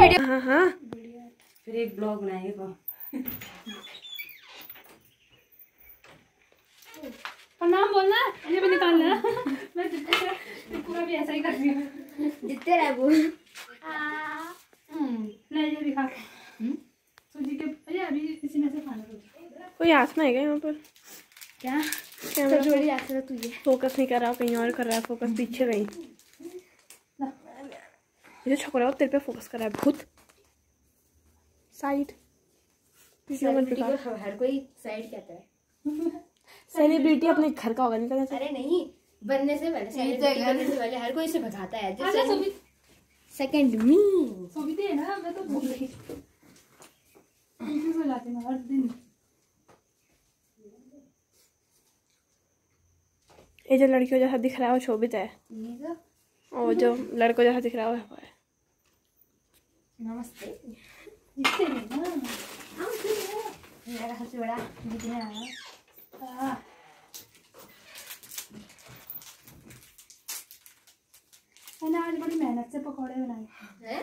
Video. हाँ हाँ फिर एक ब्लॉग बनाएंगे। प्रणाम बोलना, ये भी निकालना। मैं पूरा भी ऐसा ही कर रही हूँ। जितने रहे वो ले ये दिखा सूजी के। अरे अभी इसी में से खाना कोई आसमा है क्या यहाँ पर? क्या कैमरा जोड़ी आसमा तुझे फोकस नहीं कर रहा, कहीं और कर रहा है फोकस, पीछे कहीं। ये छोकरा तेरे पे फोकस कर रहा है बहुत। साइड हर कोई साइड कहता है। सेलिब्रिटी अपने घर का होगा, नहीं करना। अरे नहीं, बनने से पहले हर कोई इसे भगाता है। सेकंड मी सोबीते है ना, मैं तो भूल गई। सो जाती हूँ हर दिन। ये जो लड़कियों जैसा दिख रहा है वो शोभित है, और जो लड़कों जैसा दिख रहा है वो है। नमस्ते। मेरा सबसे बड़ा दिखने आया। मैंने आज बड़ी मेहनत से पकौड़े बनाए हैं।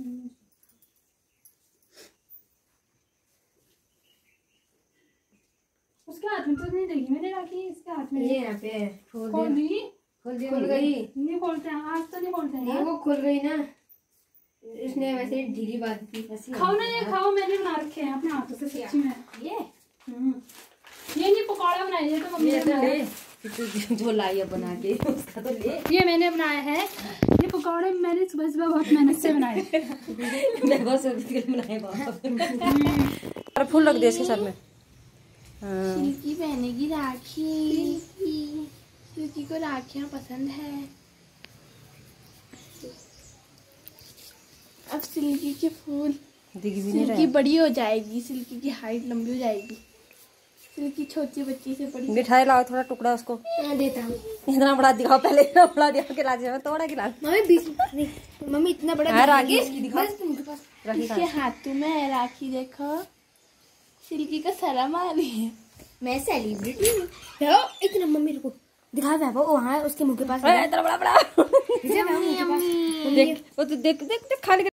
उसके हाथ में तो नहीं देखी मैंने, राखी इसके हाथ में। ये यहाँ पे खोल खुल गई। गई। नहीं खोलते हैं आज तो, नहीं खोलते नहीं हैं। वो खुल गई ना, इसने वैसे ही ढीली बात की। खाओ ना, ये खाओ, मैंने बना रखे हैं अपने हाथों से सच्ची में। ये नहीं पकौड़ा बनाए, ये तो मम्मी ने बनाया। जो लाई है बना के उसका तो ले। ये मैंने बनाया है, ये पकौड़े मैंने सुबह सुबह बहुत मेहनत से बनाए। मैं बहुत बनाए और फूल रख दिया इसके सर में। सिल्की पहनेगी राखी। सिल्की को राखियाँ पसंद है। अब सिल्की के फूल, सिल्की बड़ी हो जाएगी, सिल्की की हाइट लंबी हो जाएगी। सिल्की छोटी बच्ची से बड़ी। मिठाई लाओ थोड़ा टुकड़ा उसको देता हूँ। इतना बड़ा दिखाओ पहले, इतना बड़ा दिखा के लाजे थोड़ा खिला। मम्मी इतना बड़ा राखी इसके हाथों में है राखी। देखो सिल्की का शर्म आ रही है। मैं सेलिब्रिटी हूँ इतना। मम्मी को दिखा वो वहाँ उसके मुंह के पास इतना बड़ा देख वो तो देख देख देख खाली